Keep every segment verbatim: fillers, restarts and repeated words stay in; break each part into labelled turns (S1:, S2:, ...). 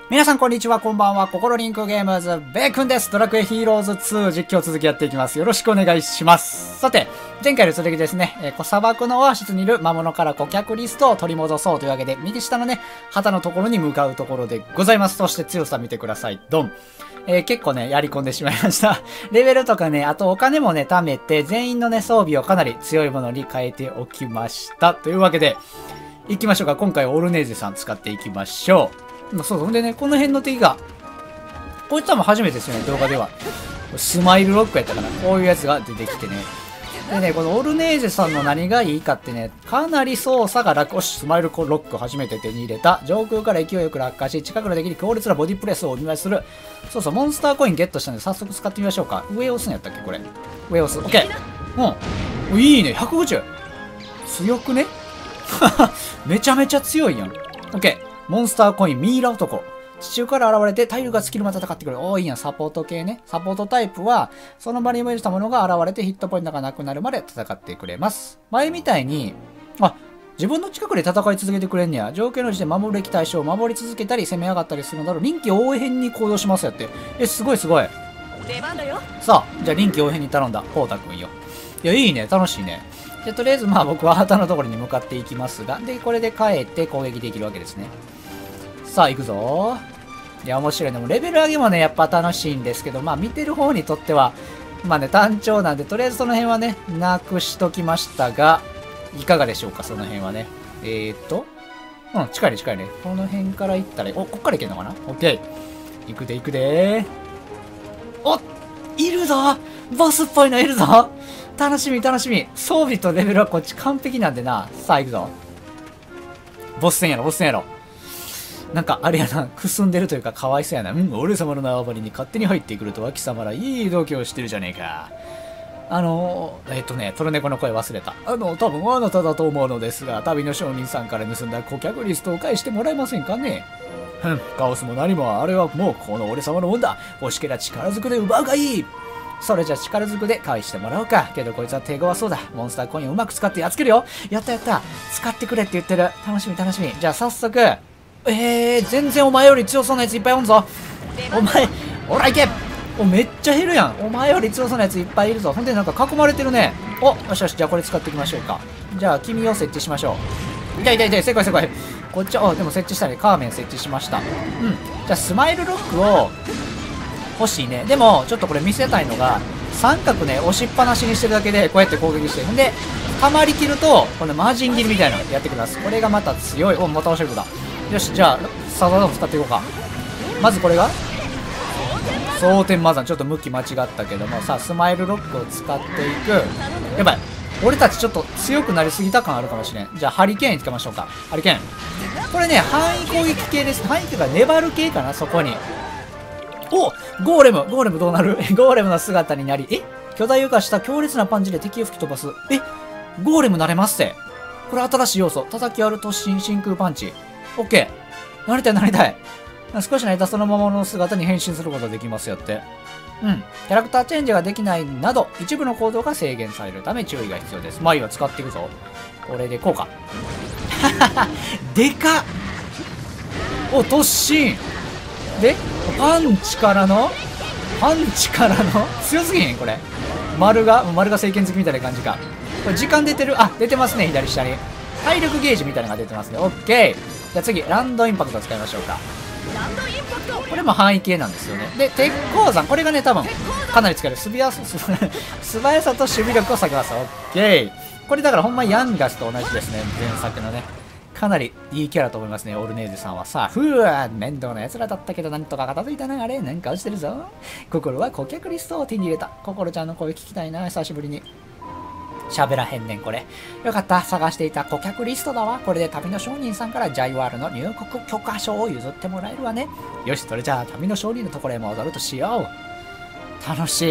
S1: 皆さんこんにちは、こんばんは。ココロリンクゲームズ、ベイくんです。ドラクエヒーローズツー実況続きやっていきます。よろしくお願いします。さて、前回の続きですね、えー、砂漠のオアシスにいる魔物から顧客リストを取り戻そうというわけで、右下のね、旗のところに向かうところでございます。そして強さ見てください。ドン。えー、結構ね、やり込んでしまいました。レベルとかね、あとお金もね、貯めて、全員のね、装備をかなり強いものに変えておきました。というわけで、行きましょうか。今回はオルネーゼさん使っていきましょう。そうそう。ほんでね、この辺の敵が、こいつはもう初めてですよね、動画では。スマイルロックやったかな。こういうやつが出てきてね。でね、このオルネーゼさんの何がいいかってね、かなり操作が楽。よし、スマイルロック初めて手に入れた。上空から勢いよく落下し、近くの敵に強烈なボディプレスをお見舞いする。そうそう、モンスターコインゲットしたんで、早速使ってみましょうか。上押すんやったっけこれ。上押す。オッケー。うん。いいね、ひゃくごじゅう。強くねめちゃめちゃ強いやん。オッケー。モンスターコイン、ミイラ男。地中から現れて体力が尽きるまで戦ってくる。おー、いいやん。サポート系ね。サポートタイプは、その場にイメージしたものが現れてヒットポイントがなくなるまで戦ってくれます。前みたいに、あ、自分の近くで戦い続けてくれんねや。条件の時で守るべき対象を守り続けたり、攻め上がったりするなど、臨機応変に行動しますやって。え、すごいすごい。
S2: 出番だよ。
S1: さあ、じゃあ臨機応変に頼んだ。ポータくんよ。いや、いいね。楽しいね。で、とりあえずまあ僕は旗のところに向かっていきますが、で、これで帰って攻撃できるわけですね。さあ、行くぞ。いや、面白いね。もうレベル上げもね、やっぱ楽しいんですけど、まあ見てる方にとっては、まあね、単調なんで、とりあえずその辺はね、なくしときましたが、いかがでしょうか、その辺はね。えーっと、うん、近いね、近いね。この辺から行ったら、お、こっから行けんのかな？オッケー。行くで、行くで。お、いるぞ！ボスっぽいのいるぞ！楽しみ、楽しみ。装備とレベルはこっち完璧なんでな。さあ、行くぞ。ボス戦やろ、ボス戦やろ。なんか、あれやな、くすんでるというか、かわいそうやな。うん、俺様の縄張りに勝手に入ってくるとは貴様らいい度胸してるじゃねえか。あのー、えっとね、トルネコの声忘れた。あの、多分あなただと思うのですが、旅の商人さんから盗んだ顧客リストを返してもらえませんかね。ふん、カオスも何も、あれはもうこの俺様のもんだ。欲しけりゃ力ずくで奪うがいい。それじゃ力ずくで返してもらおうか。けどこいつは手強そうだ。モンスターコインをうまく使ってやっつけるよ。やったやった。使ってくれって言ってる。楽しみ楽しみ。じゃあ早速、えー、全然お前より強そうなやついっぱいおんぞ。お前、ほら行け。お、めっちゃ減るやん。お前より強そうなやついっぱいいるぞ。ほんでなんか囲まれてるね。お、よしよし、じゃあこれ使っていきましょうか。じゃあ君を設置しましょう。痛い痛い痛い、せこいせこい。こっち、お、でも設置したね。カーメン設置しました。うん。じゃあスマイルロックを欲しいね。でも、ちょっとこれ見せたいのが、三角ね、押しっぱなしにしてるだけで、こうやって攻撃してるんで、溜まりきると、このマージン切りみたいなのやってきます。これがまた強い。お、また押してるだ。よし、じゃあ、サザダム使っていこうか。まずこれが蒼天魔山。ちょっと向き間違ったけども、さあ、スマイルロックを使っていく。やばい。俺たちちょっと強くなりすぎた感あるかもしれん。じゃあ、ハリケーンつけましょうか。ハリケーン。これね、範囲攻撃系です。範囲っていうか、粘る系かな、そこに。お、ゴーレム。ゴーレムどうなる？ゴーレムの姿になり、え巨大床した強烈なパンチで敵を吹き飛ばす。えゴーレムなれますって。これ新しい要素。叩き割る突進真空パンチ。オッケー。なりたいなりたい。少し慣れたそのままの姿に変身することができますよって。うん。キャラクターチェンジができないなど、一部の行動が制限されるため注意が必要です。まあいいわ、使っていくぞ。これでこうか。でかっ。お、突進。で、パンチからのパンチからの強すぎへんこれ。丸が、丸が聖剣好きみたいな感じか。これ時間出てる。あ、出てますね、左下に。体力ゲージみたいなのが出てますね。オッケー。じゃあ次、ランドインパクト使いましょうか。
S2: ランドインパクト。
S1: これも範囲系なんですよね。で、鉄鉱山。これがね、多分、かなり使える。素早さ、素早さと守備力を下げます。オッケー。これだからほんまヤンガスと同じですね。前作のね。かなりいいキャラと思いますね、オルネーゼさんは。さあ、ふぅわ、面倒な奴らだったけど、なんとか片付いたな、あれ、なんか落ちてるぞ。心は顧客リストを手に入れた。心ちゃんの声聞きたいな、久しぶりに。喋らへんねん、これ。よかった、探していた顧客リストだわ。これで旅の商人さんからジャイワールの入国許可証を譲ってもらえるわね。よし、それじゃあ、旅の商人のところへ戻るとしよう。楽しい。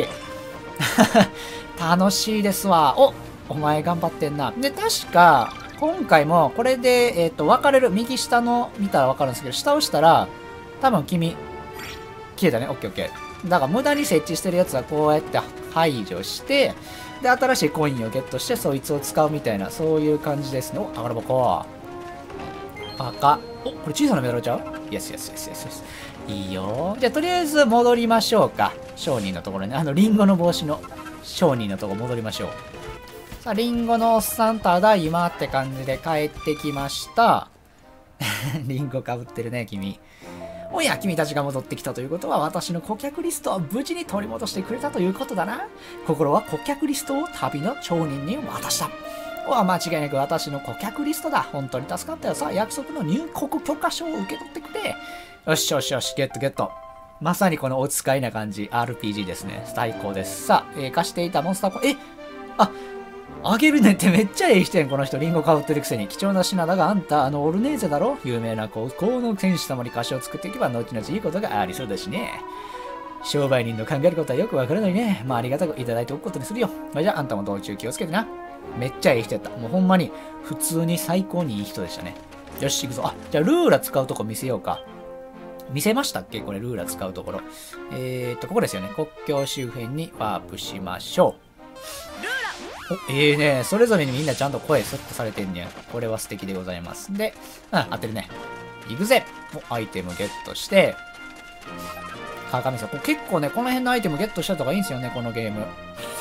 S1: 楽しいですわ。お、お前頑張ってんな。で、確か、今回もこれで、えっと、分かれる。右下の見たら分かるんですけど、下を押したら、多分君、消えたね。オッケーオッケー。だから無駄に設置してるやつはこうやって排除して、で、新しいコインをゲットして、そいつを使うみたいな、そういう感じですね。お、宝箱。バカ。 お、これ小さなメダルちゃう？イエスイエスイエスイエスイエス。いいよ。じゃあとりあえず戻りましょうか。商人のところね。あのリンゴの帽子の商人のところ戻りましょう。さあ、リンゴのおっさんただいまって感じで帰ってきました。リンゴかぶってるね、君。おや、君たちが戻ってきたということは、私の顧客リストを無事に取り戻してくれたということだな。心は顧客リストを旅の町人に渡した。おは間違いなく私の顧客リストだ。本当に助かったよ。さあ、約束の入国許可証を受け取ってくれ。よしよしよし、ゲットゲット。まさにこのお使いな感じ、アールピージー ですね。最高です。さあ、えー、貸していたモンスターコイン、えあ、あげるねってめっちゃええ人やん、この人。リンゴかぶってるくせに。貴重な品だが、あんた、あのオルネーゼだろ？有名な高校の戦士様に菓子を作っていけば、後々いいことがありそうだしね。商売人の考えることはよくわからないね。まあ、ありがたくいただいておくことにするよ。じゃあ、あんたも道中気をつけてな。めっちゃええ人やった。もうほんまに、普通に最高にいい人でしたね。よし、行くぞ。あ、じゃあ、ルーラ使うとこ見せようか。見せましたっけこれ、ルーラ使うところ。えーっと、ここですよね。国境周辺にワープしましょう。お、ええー、ね、それぞれにみんなちゃんと声セットされてんねん。これは素敵でございます。で、うん、当てるね。行くぜ。お、アイテムゲットして、川上さん、結構ね、この辺のアイテムゲットした方がいいんですよね、このゲーム。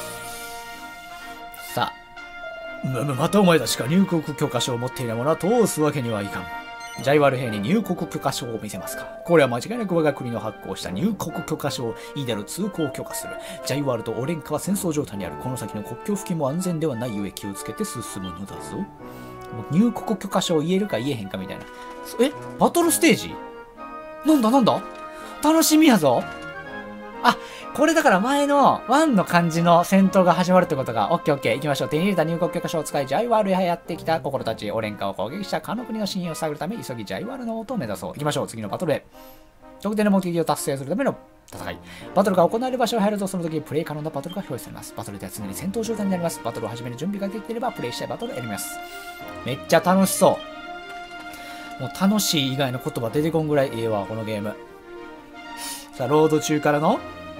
S1: さあ。ま、またお前たちが入国許可証を持っていないものは通すわけにはいかん。ジャイワル兵に入国許可証を見せますか。これは間違いなく我が国の発行した入国許可証をイーダル通行を許可する。ジャイワルとオレンカは戦争状態にある。この先の国境付近も安全ではないゆえ気をつけて進むのだぞ。もう入国許可証言えるか言えへんかみたいな。えバトルステージなんだなんだ楽しみやぞ。あ、これだから前のワンの感じの戦闘が始まるってことが、オッケーオッケー行きましょう。手に入れた入国許可証を使い、ジャイワールへやってきた心たち、オレンカを攻撃したカノ国の真意を探るため、急ぎジャイワールの音を目指そう。行きましょう。次のバトルへ。特定の目的を達成するための戦い。バトルが行われる場所を入ると、その時プレイ可能なバトルが表示されます。バトルでは常に戦闘状態になります。バトルを始める準備ができていれば、プレイしたいバトルを選びます。めっちゃ楽しそう。もう楽しい以外の言葉出てこんぐらいええわ、このゲーム。さあ、ロード中からの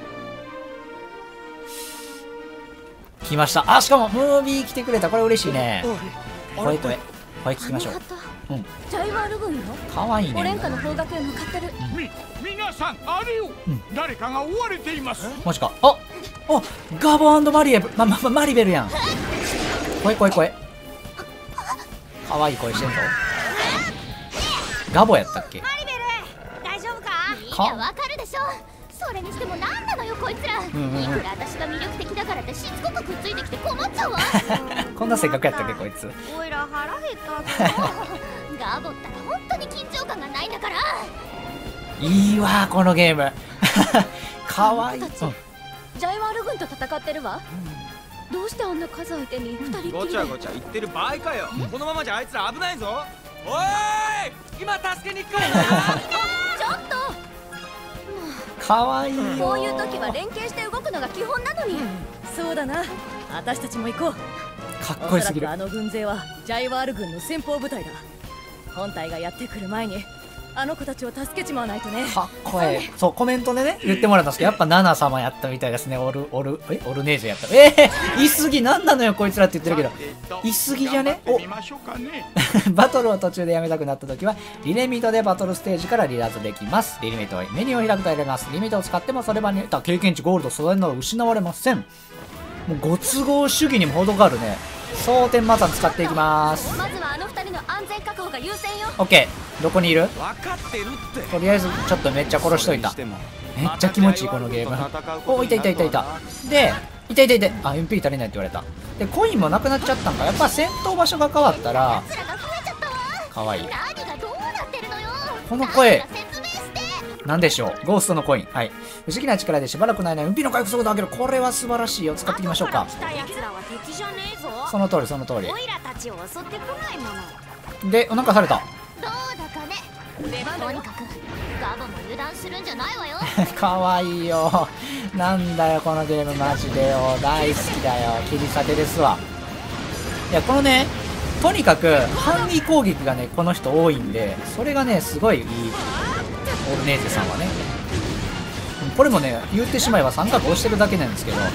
S1: 来ました。あ、しかもムービー来てくれた。これ嬉しいね。声声声聞きましょう。うん。
S2: ジャイワール軍よ。
S1: かわいいね。
S2: オレンカの方角へ向かってる。
S3: み皆さんあれよ、うん、誰かが追われています。
S1: マジか。あ、あ、ガボ&マリエブ、まままマリベルやん。声声声。かわいい声してんぞ。ガボやったっけ？
S2: マリベル、大丈夫か？いや、わかるでしょ。それにしても何なのよこいつら、うんうん、いくら私が魅力的だからってしつこくくっついてきて困っちゃうわ。
S1: こんな性格やったっけこいつ。
S2: おいら腹減ったぞ。ガボったら本当に緊張感がないんだから。
S1: いいわこのゲーム。かわいい。ジ
S2: ャイワール軍と戦ってるわ、うん、どうしてあんな数相手に二人っきりで。
S4: ごちゃごちゃ言ってる場合かよ。このままじゃあいつら危ないぞ。おい今助けに行くからな。
S2: ちょっと
S1: かわいい。
S2: こういう時は連携して動くのが基本なのに、うん、そうだな。私たちも行こう。
S1: かっこよすぎる。
S2: あの軍勢はジャイワール軍の先鋒部隊だ。本隊がやってくる前にあの子たちを助けちまわないとね。
S1: かっこええ。そうコメントでね言ってもらったんですけど、やっぱナナ様やったみたいですね。オルオルえオルネーゼやった。ええー、いすぎなんなのよこいつらって言ってるけど、いすぎじゃね。おバトルを途中でやめたくなった時はリレミートでバトルステージから離脱できます。リレミートはメニューを開くと選べます。リミートを使ってもそれ場に得た経験値ゴールド素材など失われません。もうご都合主義にも程があるね。蒼天魔山使っていきます。
S2: まずはあの二人の安全確保が優先よ。
S1: オッケー。どこにいる？
S4: 分かってるって。
S1: とりあえずちょっとめっちゃ殺しといた。めっちゃ気持ちいいこのゲーム。お、いたいたいたいた。で、いたいたいた。あ、エムピー 足りないって言われた。で、コインもなくなっちゃったんか。やっぱ戦闘場所が変わったらかわいい。この声なんでしょう。ゴーストのコイン。はい。不思議な力でしばらくの間にエムピー の回復速度を上げる。これは素晴らしいよ。使っていきましょうか。その通りその通り。で、なんかされた。
S2: どうだかね。とにかくガボも油断するんじゃないわよ。
S1: かわいいよ。なんだよこのゲームマジでよ。大好きだよ。切り裂けですわ。いやこのね、とにかく反撃攻撃がねこの人多いんで、それがねすごいいい。オルネーゼさんはね、これもね言ってしまえば三角押してるだけなんですけど、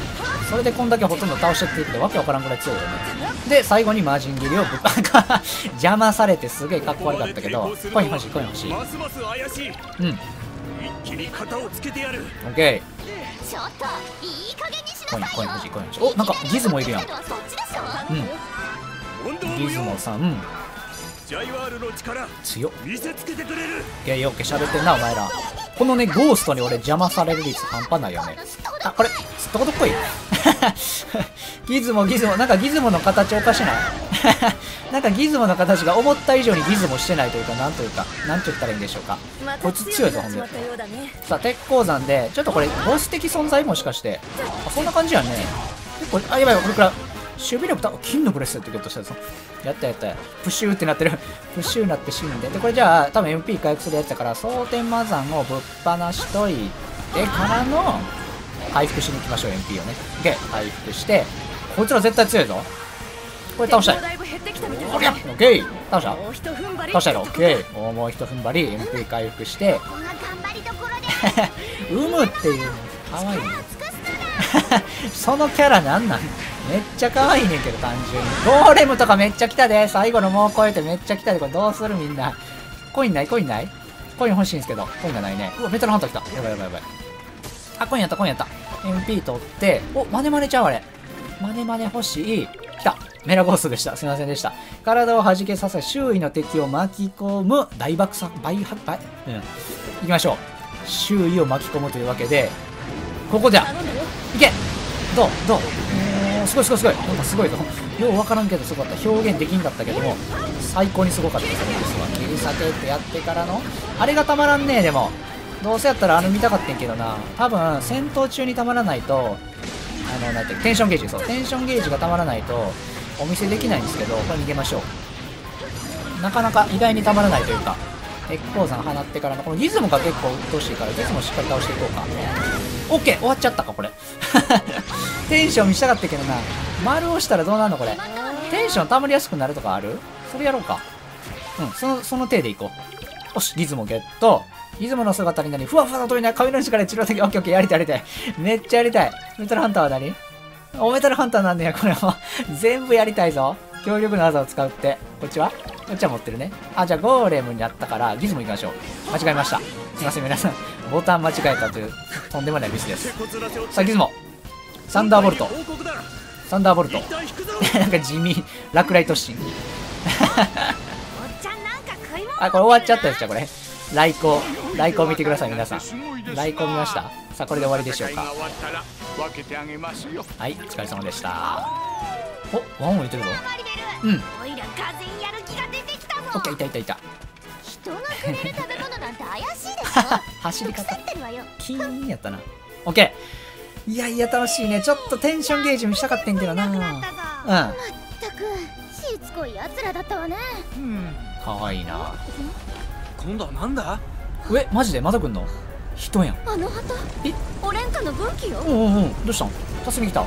S1: それでこんだけほとんど倒してっていくとわけわからんぐらい強いよね。で最後に魔人斬りをぶっ邪魔されてすげえかっこ悪かったけど、コイン欲しいコイン欲しい。
S5: ますます怪しい。
S1: うん、
S5: 一気に型をつけてやる。
S1: オッケ
S2: ちょっといい加減にし
S1: ー。コイン
S2: なさいよ。
S1: コイン欲しいコイン欲しい。お、なんかギズモいるやん。
S2: そっちでしょ。
S1: うん、ギズモさん
S5: ジャイワールの力
S1: 強っ。
S5: 見せつけてくれる。
S1: オッケーオッケー、喋ってんなお前ら。このねゴーストに俺邪魔される率半端ないよね。あ、これすっとこどっこいギズモギズモ、なんかギズモの形おかしないなんかギズモの形が思った以上にギズモしてないというか、なんというか、なんて言ったらいいんでしょうか。こいつ強いぞほんで。さあ鉄鉱山でちょっとこれボス的存在もしかして、あ、そんな感じやんね。結構、あ、やばい、これから守備力た金のブレスってゲットしたやつ。やったやった。プシューってなってる。プシューなって死んで。で、これじゃあ、多分 エムピー 回復するやつだから、蒼天魔山をぶっ放しといてからの、回復しに行きましょう、エムピー をね。で、回復して、こいつら絶対強いぞ。これ倒したい。おりゃ、オッケー。倒した倒したやろ、オッケー。おー、もう一踏ん張り、エムピー 回復して、
S2: こんな頑張りどころで
S1: うむっていうの、かわいいね。そのキャラなんなん？めっちゃ可愛いねんけど、単純に。ゴーレムとかめっちゃ来たで。最後のもう超えてめっちゃ来たで。これどうするみんな。コインないコインないコイン欲しいんですけど、コインがないね。うわ、メタルハンター来た。やばいやばいやばい。あ、コインやったコインやった。エムピー 取って、お、マネマネちゃうあれ。マネマネ欲しい。来た。メラゴーストでした。すいませんでした。体を弾けさせ、周囲の敵を巻き込む大爆散、倍発、倍、うん。行きましょう。周囲を巻き込むというわけで、ここじゃ。いけどうどうおー、すごいすごいすごい。なんかすごいぞ。ようわからんけどすごかった。表現できんかったけども、最高にすごかったですわ。切り裂けってやってからの、あれがたまらんねえ、でも。どうせやったらあの見たかったんけどな。多分、戦闘中にたまらないと、あの、なんて、テンションゲージ、そう。テンションゲージがたまらないと、お見せできないんですけど、これ逃げましょう。なかなか意外にたまらないというか、鉄鉱山放ってからの、このギズモが結構鬱陶しいから、ギズモしっかり倒していこうか。オッケー終わっちゃったか、これ。テンション見したかったけどな。丸押したらどうなるのこれ。テンション溜まりやすくなるとかある？それやろうか。うん、その、その手でいこう。よし、ギズモゲット。ギズモの姿になり、ふわふわの飛びない髪の力で治療的、オッケーオッケー、やりたいやりたい。めっちゃやりたい。メタルハンターは何？お、メタルハンターなんねや、これも。全部やりたいぞ。強力な技を使うって。こっちはこっちは持ってるね。あ、じゃあゴーレムになったから、ギズモ行きましょう。間違えました。すいません、皆さん。ボタン間違えたという、とんでもないミスです。さあ、ギズモ。サンダーボルト。サンダーボルト。なんか地味。落雷突進。あ、これ終わっちゃったやつじゃん、これ。来光。来光見てください、皆さん。来光見ました。さあ、これで終わりでしょうか。はい、お疲れ様でした。お、ワンもいてるぞ。うん。オッケー、いたいたいた。
S2: 人がくれる食べ物なんて怪しいでしょ。
S1: 走り方。
S2: ってるわよ。
S1: キーンやったな。オッケー。いやいや、楽しいね。ちょっとテンションゲージ見したかったんけどな。うん。ま
S2: ったく、しつこい奴らだったわね。
S1: うん。かわいいな。
S4: 今度はなんだ？
S1: え、マジでまだ来んの？人やん。
S2: あの旗。
S1: え、
S2: オレンカの軍旗よ。
S1: うんうんうん。どうしたん？助けに来た。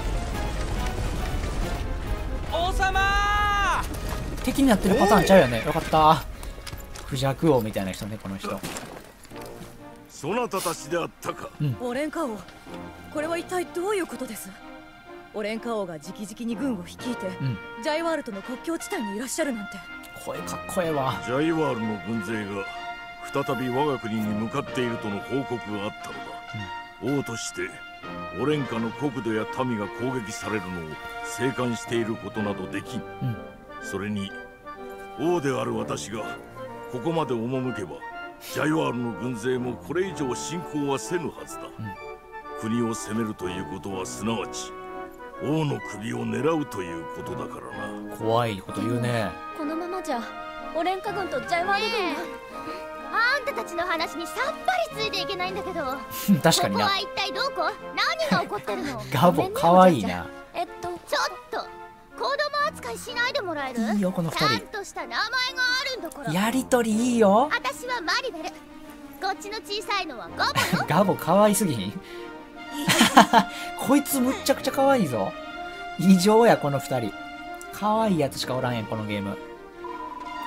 S4: 王様！
S1: 敵になってるパターンちゃうよね。よかった。クジャク王みたいな人ね、この人。
S5: そなたたちであったか。
S6: うん、オレンカ王、これは一体どういうことです？オレンカ王が直々に軍を率いて、うん、ジャイワールとの国境地帯にいらっしゃるなんて。
S1: 声かっこええわ。
S5: ジャイワールの軍勢が再び我が国に向かっているとの報告があったのだ、うん、王としてオレンカの国土や民が攻撃されるのを静観していることなどできん、うん、それに王である私がここまで赴けばジャイワールの軍勢もこれ以上侵攻はせぬはずだ、うん、国を攻めるということはすなわち王の首を狙うということだからな。
S1: 怖いこと言うね。
S2: このままじゃオレンカ軍とジャイワール軍が、あんたたちの話にさっぱりついていけないんだけど
S1: 確かにな。
S2: ここは一体どこ？何が起こってるの？
S1: ガボかわいいな。
S2: えっとちょっと子供扱いしないでもらえる？
S1: いいよこの二人。
S2: ちゃんとした名前があるんだから。
S1: やりとりいいよ。
S2: 私はマリベル。こっちの小さいのはガボよ。
S1: ガボかわいすぎひん？こいつむっちゃくちゃかわいいぞ。異常やこの二人。かわいいやつしかおらんやんこのゲーム。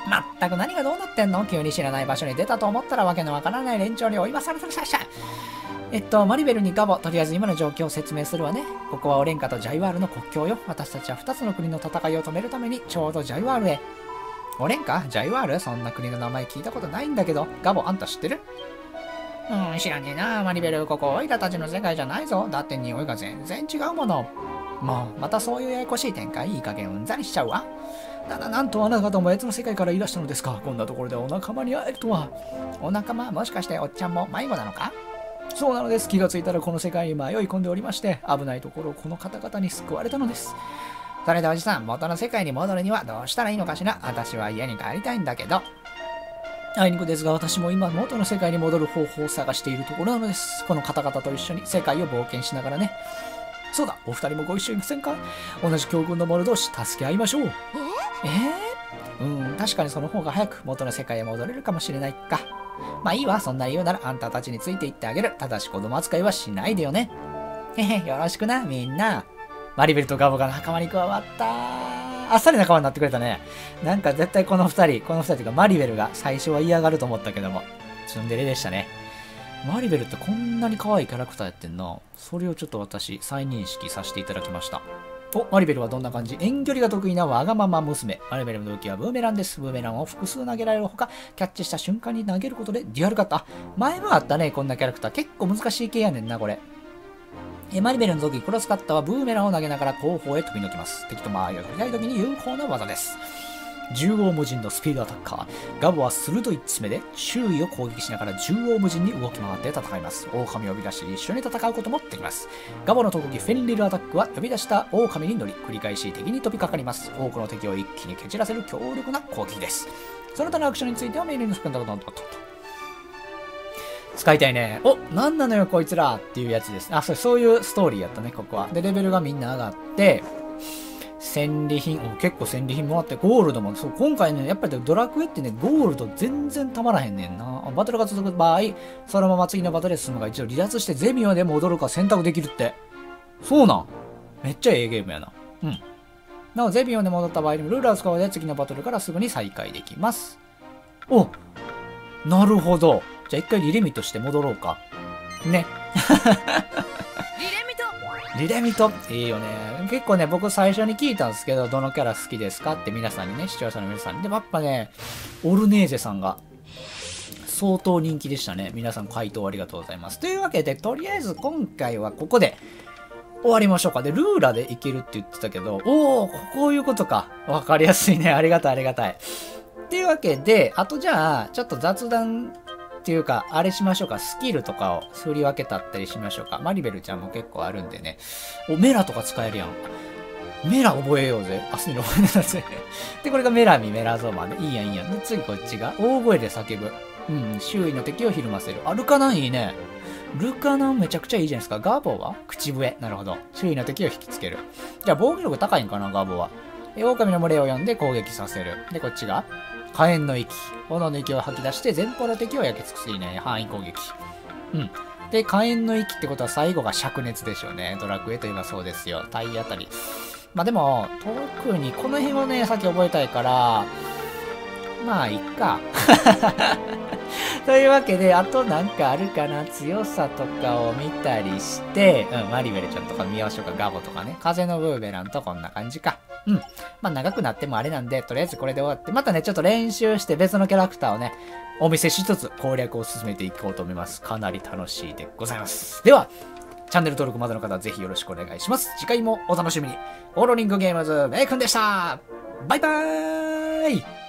S1: まったく何がどうなってんの？急に知らない場所に出たと思ったらわけのわからない連中に追い回されてるさしゃ。えっと、マリベルにガボ、とりあえず今の状況を説明するわね。ここはオレンカとジャイワールの国境よ。私たちはふたつの国の戦いを止めるためにちょうどジャイワールへ。オレンカ？ジャイワール？そんな国の名前聞いたことないんだけど。ガボ、あんた知ってる？うん、知らねえな、マリベル。ここオイラたちの世界じゃないぞ。だって匂いが全然違うもの。もう、またそういうややこしい展開、いい加減うんざりしちゃうわ。ただ、なんとあなた方も別の世界からいらしたのですか。こんなところでお仲間に会えるとは。お仲間？もしかしておっちゃんも迷子なのか？そうなのです。気がついたらこの世界に迷い込んでおりまして、危ないところをこの方々に救われたのです。それでおじさん、元の世界に戻るにはどうしたらいいのかしら。私は家に帰りたいんだけど。あいにくですが、私も今元の世界に戻る方法を探しているところなのです。この方々と一緒に世界を冒険しながらね。そうだ、お二人もご一緒にいませんか？同じ境遇の者同士、助け合いましょう。ええー、うん、確かにその方が早く元の世界へ戻れるかもしれないか。まあいいわ、そんな言うならあんたたちについていってあげる。ただし子供扱いはしないでよね。へへ、よろしくな、みんな。マリベルとガボが仲間に加わったー。あっさり仲間になってくれたね。なんか絶対この二人、この二人というかマリベルが最初は嫌がると思ったけども、ツンデレでしたね。マリベルってこんなに可愛いキャラクターやってんな。それをちょっと私、再認識させていただきました。お、マリベルはどんな感じ？遠距離が得意なわがまま娘。マリベルの武器はブーメランです。ブーメランを複数投げられるほか、キャッチした瞬間に投げることでデュアルカット。あ、前もあったね、こんなキャラクター。結構難しい系やねんな、これ。えマリベルの武器、クロスカッターはブーメランを投げながら後方へ飛び抜きます。敵と間合いを取りたい時に有効な技です。縦横無尽のスピードアタッカー。ガボは鋭い爪で周囲を攻撃しながら縦横無尽に動き回って戦います。狼を呼び出し一緒に戦うこともできます。ガボの特技フェンリルアタックは呼び出した狼に乗り繰り返し敵に飛びかかります。多くの敵を一気に蹴散らせる強力な攻撃です。その他のアクションについては命令のスプンドドンドンドン使いたいね。お、なんなのよこいつらっていうやつです。あ、そう、そういうストーリーやったね、ここは。で、レベルがみんな上がって、戦利品、お結構戦利品もらって、ゴールドも、そう、今回ね、やっぱりドラクエってね、ゴールド全然たまらへんねんな。バトルが続く場合、そのまま次のバトルで進むが一度離脱してゼミオで戻るか選択できるって。そうなん。めっちゃええゲームやな。うん。なお、ゼミオで戻った場合にもルーラーを使うので次のバトルからすぐに再開できます。お、なるほど。じゃあ一回リレミトして戻ろうか。ね。
S6: リレミト
S1: リレミトいいよね。結構ね、僕最初に聞いたんですけど、どのキャラ好きですかって皆さんにね、視聴者の皆さんに。でもやっぱね、オルネーゼさんが相当人気でしたね。皆さん回答ありがとうございます。というわけで、とりあえず今回はここで終わりましょうか。で、ルーラでいけるって言ってたけど、おー、こういうことか。わかりやすいね。ありがたいありがたい。っていうわけで、あとじゃあ、ちょっと雑談、っていうか、あれしましょうか。スキルとかを振り分けたったりしましょうか。マリベルちゃんも結構あるんでね。お、メラとか使えるやん。メラ覚えようぜ。あ、すみません。覚えてたぜ。で、これがメラミ、メラゾマね。いいやん、いいやん。で、次こっちが、大声で叫ぶ。うん、周囲の敵をひるませる。あ、ルカナンいいね。ルカナンめちゃくちゃいいじゃないですか。ガーボは口笛。なるほど。周囲の敵を引きつける。じゃあ、防御力高いんかな、ガーボは。で、狼の群れを呼んで攻撃させる。で、こっちが、火炎の息。炎の息を吐き出して前方の敵を焼き尽くすいね。範囲攻撃。うん。で、火炎の息ってことは最後が灼熱でしょうね。ドラクエといえばそうですよ。体当たり。まあでも、特にこの辺をね、さっき覚えたいから、まあ、いっか。というわけで、あとなんかあるかな。強さとかを見たりして、うん、マリベルちゃんとか見ましょうか。ガボとかね。風のブーベランとこんな感じか。うん。まあ長くなってもあれなんで、とりあえずこれで終わって、またね、ちょっと練習して別のキャラクターをね、お見せしつつ攻略を進めていこうと思います。かなり楽しいでございます。では、チャンネル登録まだの方はぜひよろしくお願いします。次回もお楽しみに。オーロリングゲームズ、メイくんでした。バイバーイ。